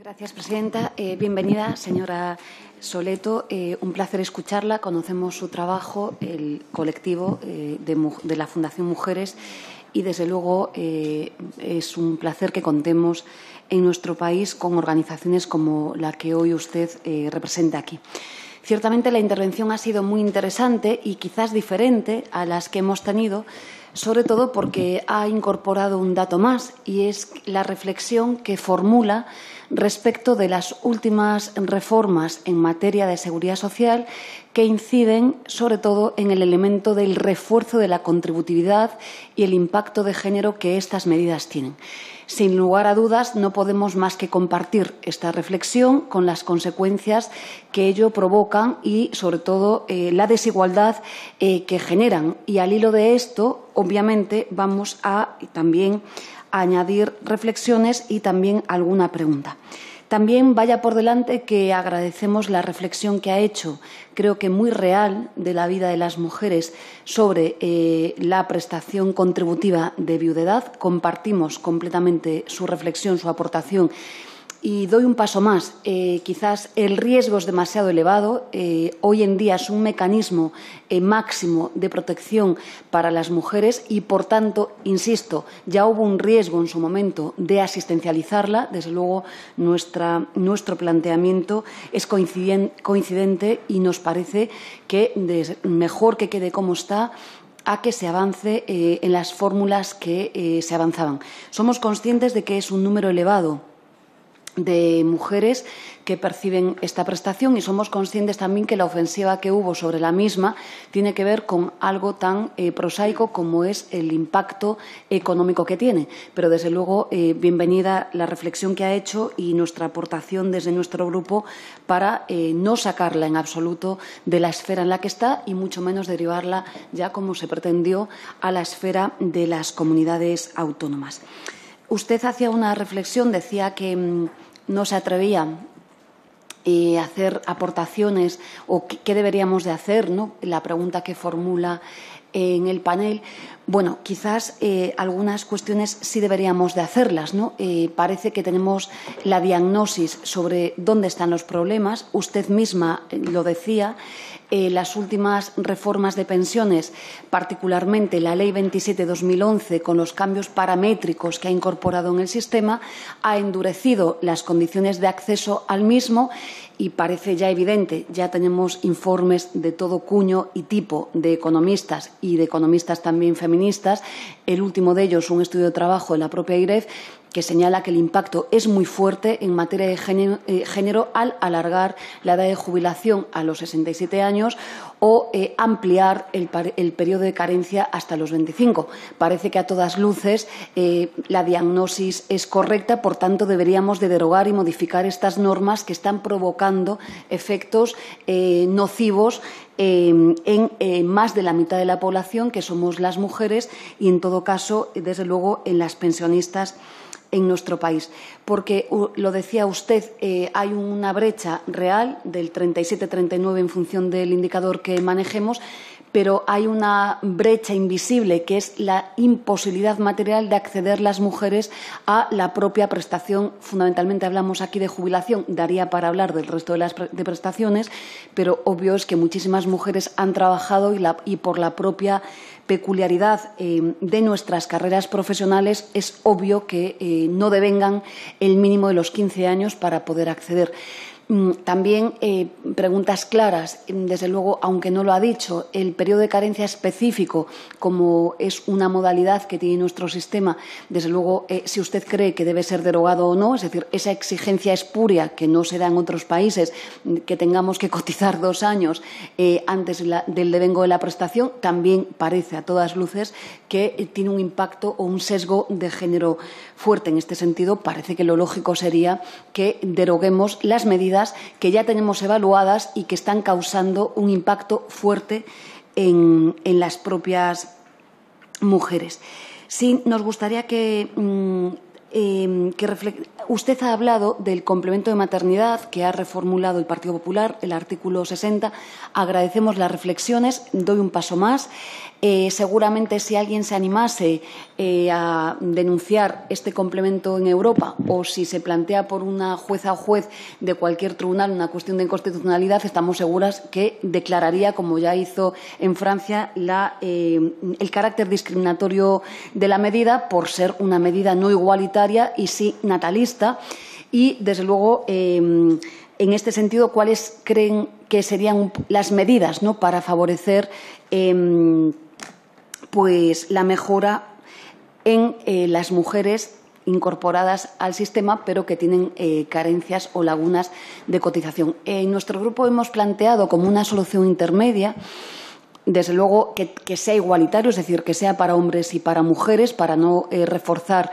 Gracias, presidenta. Bienvenida, señora Soleto. Un placer escucharla. Conocemos su trabajo, el colectivo de la Fundación Mujeres, y, desde luego, es un placer que contemos en nuestro país con organizaciones como la que hoy usted representa aquí. Ciertamente, la intervención ha sido muy interesante y quizás diferente a las que hemos tenido, sobre todo porque ha incorporado un dato más, y es la reflexión que formula respecto de las últimas reformas en materia de seguridad social que inciden sobre todo en el elemento del refuerzo de la contributividad y el impacto de género que estas medidas tienen. Sin lugar a dudas, no podemos más que compartir esta reflexión con las consecuencias que ello provocan y, sobre todo, la desigualdad que generan. Y al hilo de esto, obviamente, vamos a también añadir reflexiones y también alguna pregunta. También vaya por delante que agradecemos la reflexión que ha hecho, creo que muy real, de la vida de las mujeres sobre la prestación contributiva de viudedad. Compartimos completamente su reflexión, su aportación. Y doy un paso más. Quizás el riesgo es demasiado elevado. Hoy en día es un mecanismo máximo de protección para las mujeres y, por tanto, insisto, ya hubo un riesgo en su momento de asistencializarla. Desde luego, nuestro planteamiento es coincidente y nos parece que mejor que quede como está a que se avance en las fórmulas que se avanzaban. Somos conscientes de que es un número elevado de mujeres que perciben esta prestación, y somos conscientes también que la ofensiva que hubo sobre la misma tiene que ver con algo tan prosaico como es el impacto económico que tiene. Pero, desde luego, bienvenida la reflexión que ha hecho y nuestra aportación desde nuestro grupo para no sacarla en absoluto de la esfera en la que está y mucho menos derivarla, ya como se pretendió, a la esfera de las comunidades autónomas. Usted hacía una reflexión, decía que no se atrevía a hacer aportaciones o qué deberíamos de hacer, ¿no? La pregunta que formula en el panel. Bueno, quizás algunas cuestiones sí deberíamos de hacerlas, ¿no? Parece que tenemos la diagnosis sobre dónde están los problemas. Usted misma lo decía. Las últimas reformas de pensiones, particularmente la Ley 27/2011, con los cambios paramétricos que ha incorporado en el sistema, ha endurecido las condiciones de acceso al mismo y parece ya evidente, ya tenemos informes de todo cuño y tipo de economistas y de economistas también feministas, el último de ellos un estudio de trabajo de la propia IREF, que señala que el impacto es muy fuerte en materia de género al alargar la edad de jubilación a los 67 años o ampliar el periodo de carencia hasta los 25. Parece que a todas luces la diagnosis es correcta, por tanto deberíamos de derogar y modificar estas normas que están provocando efectos nocivos en más de la mitad de la población, que somos las mujeres, y, en todo caso, desde luego, en las pensionistas en nuestro país. Porque, lo decía usted, hay una brecha real del 37-39 en función del indicador que manejemos, pero hay una brecha invisible, que es la imposibilidad material de acceder las mujeres a la propia prestación. Fundamentalmente hablamos aquí de jubilación, daría para hablar del resto de prestaciones, pero obvio es que muchísimas mujeres han trabajado y por la propia peculiaridad de nuestras carreras profesionales es obvio que no devengan el mínimo de los 15 años para poder acceder. También preguntas claras, desde luego, aunque no lo ha dicho, el periodo de carencia específico, como es una modalidad que tiene nuestro sistema, desde luego, si usted cree que debe ser derogado o no, es decir, esa exigencia espuria que no se da en otros países, que tengamos que cotizar 2 años antes del devengo de la prestación, también parece a todas luces que tiene un impacto o un sesgo de género fuerte. En este sentido, parece que lo lógico sería que deroguemos las medidas que ya tenemos evaluadas y que están causando un impacto fuerte en las propias mujeres. Sí, nos gustaría que usted ha hablado del complemento de maternidad que ha reformulado el Partido Popular, el artículo 60. Agradecemos las reflexiones. Doy un paso más. Seguramente si alguien se animase a denunciar este complemento en Europa, o si se plantea por una jueza o juez de cualquier tribunal una cuestión de inconstitucionalidad, estamos seguras que declararía, como ya hizo en Francia, el carácter discriminatorio de la medida por ser una medida no igualitaria y sí natalista. Y, desde luego, en este sentido, ¿cuáles creen que serían las medidas, ¿no?, para favorecer pues la mejora en las mujeres incorporadas al sistema, pero que tienen carencias o lagunas de cotización? En nuestro grupo hemos planteado como una solución intermedia, desde luego, que sea igualitario, es decir, que sea para hombres y para mujeres, para no reforzar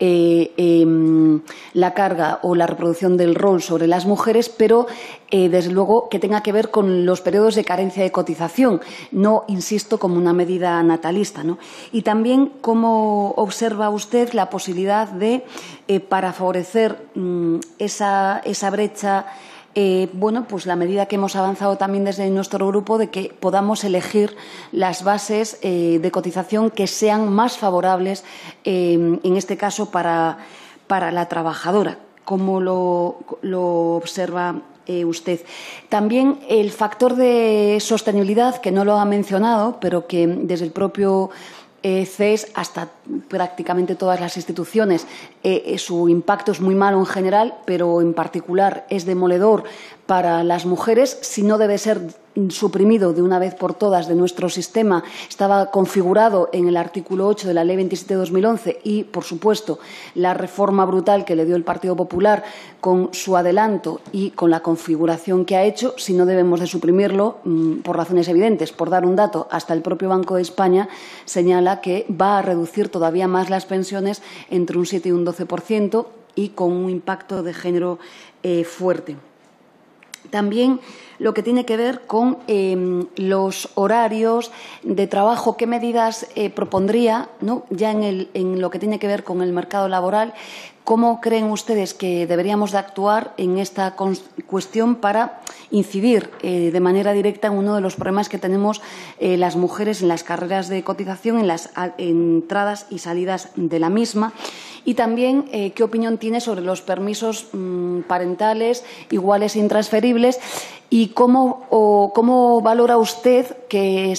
la carga o la reproducción del rol sobre las mujeres, pero, desde luego, que tenga que ver con los periodos de carencia de cotización, no, insisto, como una medida natalista, ¿no? Y también, ¿cómo observa usted la posibilidad de, para favorecer esa brecha, bueno, pues la medida que hemos avanzado también desde nuestro grupo de que podamos elegir las bases de cotización que sean más favorables, en este caso, para la trabajadora? ¿Cómo lo observa usted? También el factor de sostenibilidad, que no lo ha mencionado, pero que desde el propio CES hasta prácticamente todas las instituciones, su impacto es muy malo en general, pero en particular es demoledor para las mujeres. Si no debe ser suprimido de una vez por todas de nuestro sistema, estaba configurado en el artículo 8 de la Ley 27/2011 y, por supuesto, la reforma brutal que le dio el Partido Popular con su adelanto y con la configuración que ha hecho. Si no debemos de suprimirlo, por razones evidentes. Por dar un dato, hasta el propio Banco de España señala que va a reducir todavía más las pensiones entre un 7 y un 12% y con un impacto de género fuerte. También lo que tiene que ver con los horarios de trabajo, qué medidas propondría, ¿no?, ya en lo que tiene que ver con el mercado laboral. ¿Cómo creen ustedes que deberíamos de actuar en esta cuestión para incidir de manera directa en uno de los problemas que tenemos las mujeres en las carreras de cotización, en las entradas y salidas de la misma? Y también, ¿qué opinión tiene sobre los permisos parentales iguales e intransferibles? ¿Y cómo valora usted que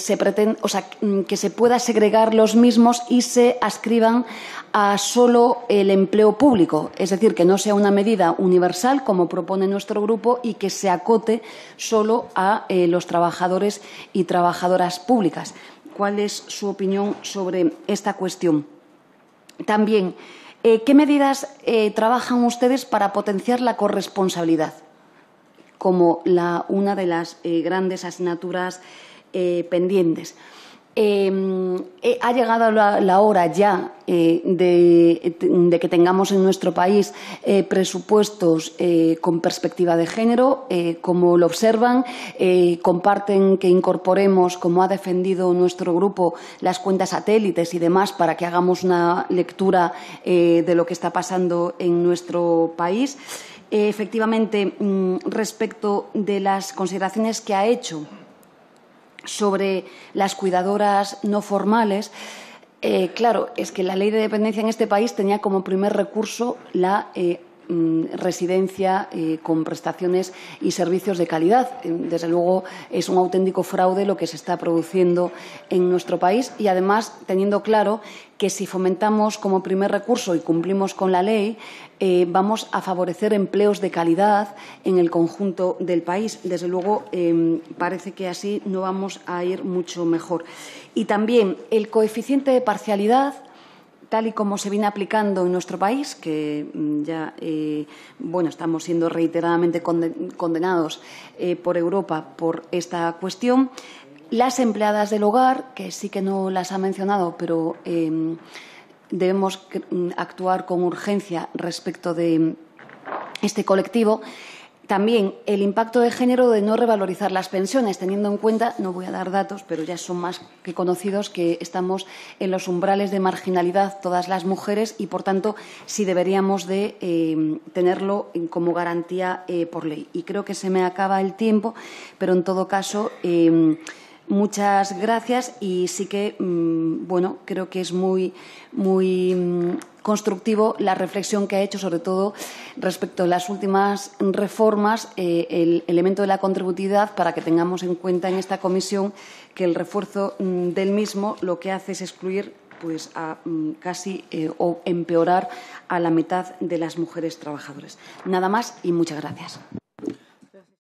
se pueda segregar los mismos y se adscriban a solo el empleo público? Es decir, que no sea una medida universal, como propone nuestro grupo, y que se acote solo a los trabajadores y trabajadoras públicas. ¿Cuál es su opinión sobre esta cuestión? También, ¿qué medidas trabajan ustedes para potenciar la corresponsabilidad como una de las grandes asignaturas pendientes? Ha llegado la hora ya de que tengamos en nuestro país presupuestos con perspectiva de género. ¿Cómo lo observan? ¿Comparten que incorporemos, como ha defendido nuestro grupo, las cuentas satélites y demás para que hagamos una lectura de lo que está pasando en nuestro país? Efectivamente, respecto de las consideraciones que ha hecho sobre las cuidadoras no formales, claro, es que la ley de dependencia en este país tenía como primer recurso la residencia con prestaciones y servicios de calidad. Desde luego, es un auténtico fraude lo que se está produciendo en nuestro país y, además, teniendo claro que si fomentamos como primer recurso y cumplimos con la ley, vamos a favorecer empleos de calidad en el conjunto del país. Desde luego, parece que así no vamos a ir mucho mejor. Y también el coeficiente de parcialidad, tal y como se viene aplicando en nuestro país, que ya estamos siendo reiteradamente condenados por Europa por esta cuestión. Las empleadas del hogar, que sí que no las ha mencionado, pero debemos actuar con urgencia respecto de este colectivo. También el impacto de género de no revalorizar las pensiones, teniendo en cuenta, no voy a dar datos, pero ya son más que conocidos, que estamos en los umbrales de marginalidad todas las mujeres y, por tanto, sí deberíamos de tenerlo como garantía por ley. Y creo que se me acaba el tiempo, pero en todo caso Muchas gracias y sí que, bueno, creo que es muy constructivo la reflexión que ha hecho, sobre todo respecto a las últimas reformas, el elemento de la contributividad, para que tengamos en cuenta en esta comisión que el refuerzo del mismo lo que hace es excluir pues a casi o empeorar a la mitad de las mujeres trabajadoras. Nada más y muchas gracias.